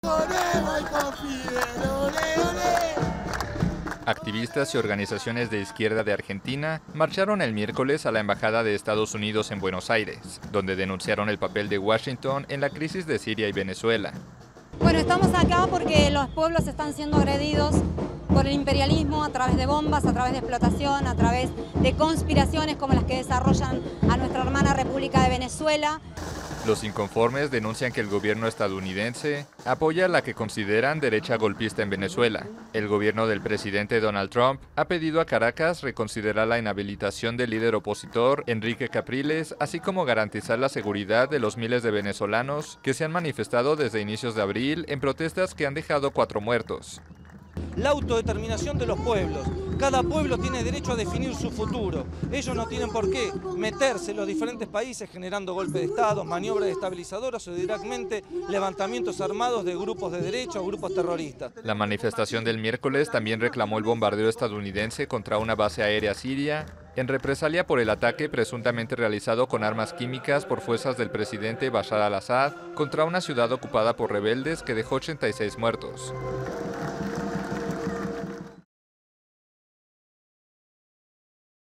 Activistas y organizaciones de izquierda de Argentina marcharon el miércoles a la Embajada de Estados Unidos en Buenos Aires, donde denunciaron el papel de Washington en la crisis de Siria y Venezuela. Bueno, estamos acá porque los pueblos están siendo agredidos por el imperialismo a través de bombas, a través de explotación, a través de conspiraciones como las que desarrollan a nuestra hermana República de Venezuela. Los inconformes denuncian que el gobierno estadounidense apoya la que consideran derecha golpista en Venezuela. El gobierno del presidente Donald Trump ha pedido a Caracas reconsiderar la inhabilitación del líder opositor Enrique Capriles, así como garantizar la seguridad de los miles de venezolanos que se han manifestado desde inicios de abril en protestas que han dejado 4 muertos. La autodeterminación de los pueblos. Cada pueblo tiene derecho a definir su futuro. Ellos no tienen por qué meterse en los diferentes países generando golpes de Estado, maniobras estabilizadoras o directamente levantamientos armados de grupos de derecha o grupos terroristas. La manifestación del miércoles también reclamó el bombardeo estadounidense contra una base aérea siria en represalia por el ataque presuntamente realizado con armas químicas por fuerzas del presidente Bashar al-Assad contra una ciudad ocupada por rebeldes que dejó 86 muertos.